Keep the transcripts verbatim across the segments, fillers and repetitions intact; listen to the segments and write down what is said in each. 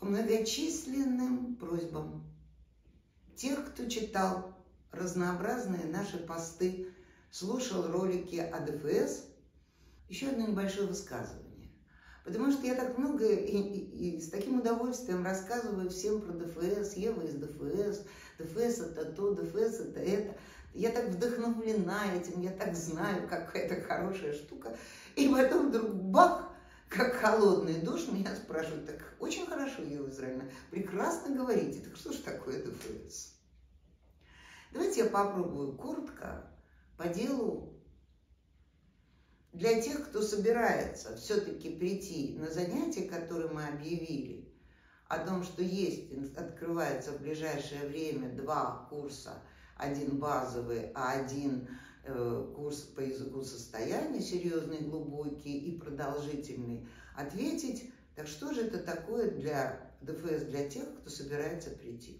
к многочисленным просьбам тех, кто читал разнообразные наши посты, слушал ролики о ДФС, еще одно небольшое высказывание. Потому что я так много и, и, и с таким удовольствием рассказываю всем про ДФС, Ева из ДФС, ДФС это то, ДФС это это. Я так вдохновлена этим, я так знаю, какая это хорошая штука. И потом вдруг бах, как холодный душ, меня спрашивают: так очень хорошо, Ева Израильевна, прекрасно говорите, так что же такое ДФС? Давайте я попробую коротко, по делу, для тех, кто собирается все-таки прийти на занятия, которые мы объявили, о том, что есть, открывается в ближайшее время два курса, один базовый, а один э, курс по языку состояния, серьезный, глубокий и продолжительный, ответить, так что же это такое для ДФС, для тех, кто собирается прийти.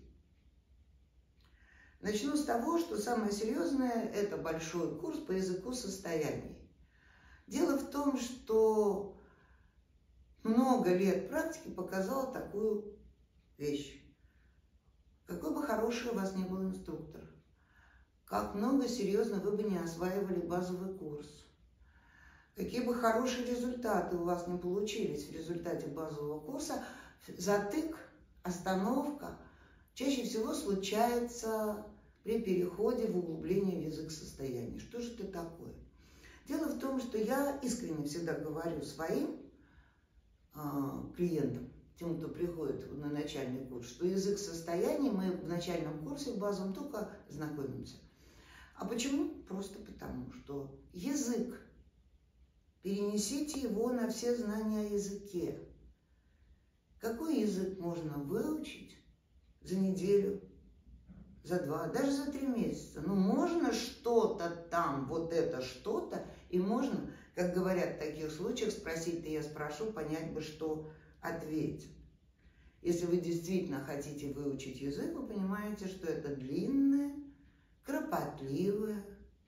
Начну с того, что самое серьезное – это большой курс по языку состояний. Дело в том, что много лет практики показала такую вещь. Какой бы хороший у вас ни был инструктор, как много серьезно вы бы не осваивали базовый курс, какие бы хорошие результаты у вас не получились в результате базового курса, затык, остановка чаще всего случается при переходе в углубление в язык состояния. Что же это такое? Дело в том, что я искренне всегда говорю своим э, клиентам, тем, кто приходит на начальный курс, что язык состояний мы в начальном курсе в базовом только знакомимся. А почему? Просто потому, что язык, перенесите его на все знания о языке. Какой язык можно выучить за неделю, за два, даже за три месяца? Ну, можно что-то там, вот это что-то, и можно, как говорят в таких случаях, спросить-то я спрошу, понять бы, что ответить. Если вы действительно хотите выучить язык, вы понимаете, что это длинное, кропотливое,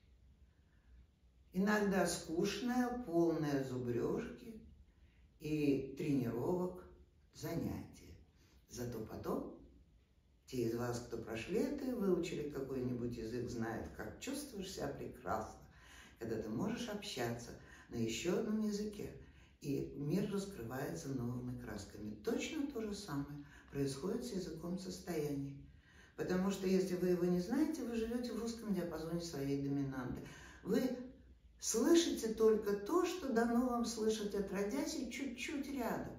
иногда скучное, полное зубрежки и тренировок занятие. Зато потом те из вас, кто прошли это и выучили какой-нибудь язык, знают, как чувствуешь себя прекрасно, когда ты можешь общаться на еще одном языке, и мир раскрывается новыми красками. Точно то же самое происходит с языком состояний. Потому что если вы его не знаете, вы живете в узком диапазоне своей доминанты. Вы слышите только то, что дано вам слышать отродясь, и чуть-чуть рядом.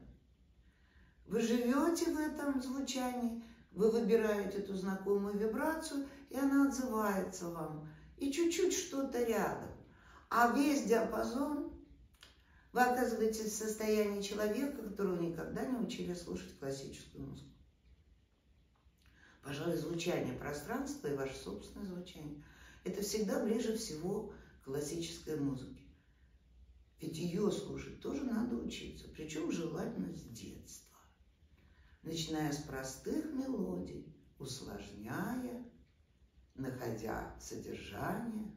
Вы живете в этом звучании, вы выбираете эту знакомую вибрацию, и она отзывается вам. И чуть-чуть что-то рядом. А весь диапазон вы оказываетесь в состоянии человека, которого никогда не учили слушать классическую музыку. Пожалуй, звучание пространства и ваше собственное звучание – это всегда ближе всего к классической музыке. Ведь ее слушать тоже надо учиться, причем желательно с детства. Начиная с простых мелодий, усложняя, находя содержание,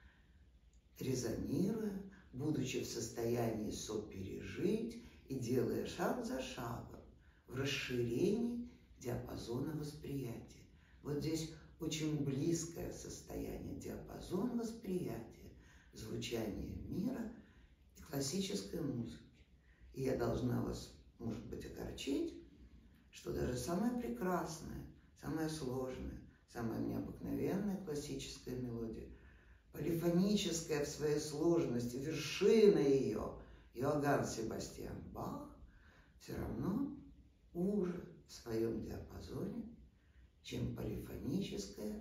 резонируя, будучи в состоянии сопережить и делая шаг за шагом в расширении диапазона восприятия. Вот здесь очень близкое состояние, диапазон восприятия, звучания мира и классической музыки. И я должна вас, может быть, огорчить, что даже самая прекрасная, самая сложная, самая необыкновенная классическая мелодия, полифоническая в своей сложности, вершина ее, Иоганн Себастьян Бах, все равно уже в своем диапазоне, чем полифоническая,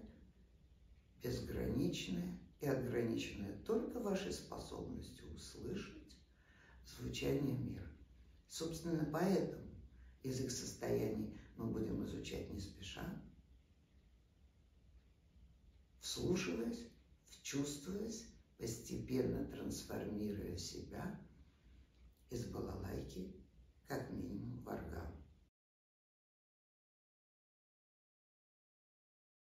безграничная и ограниченная только вашей способностью услышать звучание мира. Собственно, поэтому язык состояний мы будем изучать не спеша, вслушиваясь, вчувствуясь, постепенно трансформируя себя из балалайки как минимум в орган.